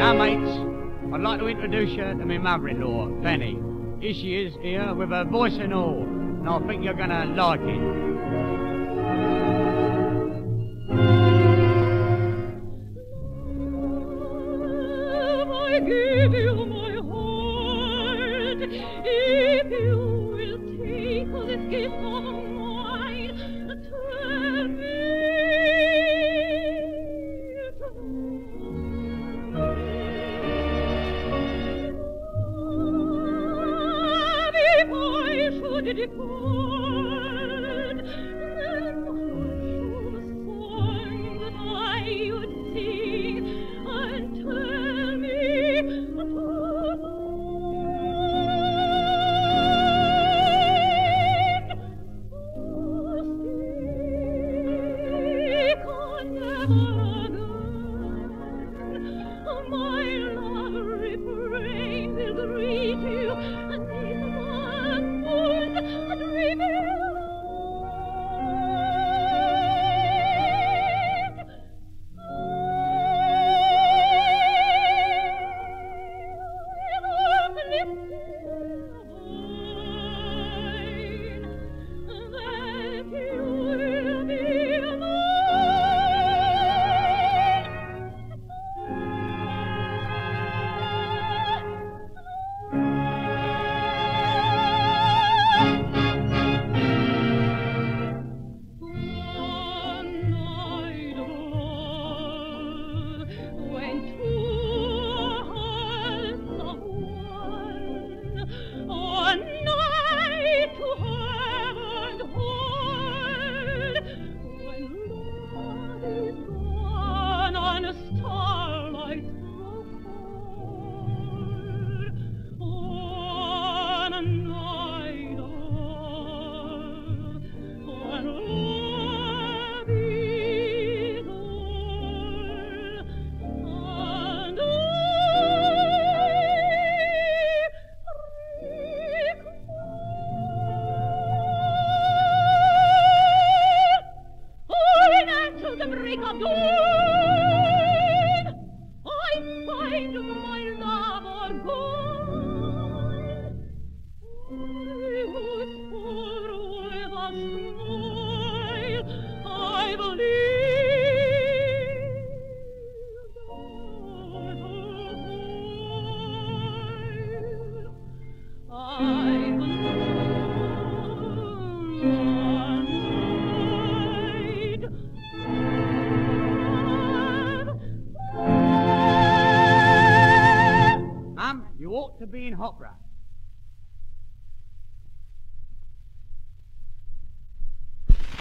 Now, mates, I'd like to introduce you to my mother-in-law, Fanny. Here she is, here, with her voice and all, and I think you're going to like it. I give you my heart, if you will take this gift of mine, tell me if I should depart, then what song that I would sing, and tell me my love refrain will greet you, and these words and reveal. Break of dawn, I find my lover gone. I whisper with a smile, I believe You ought to be in opera.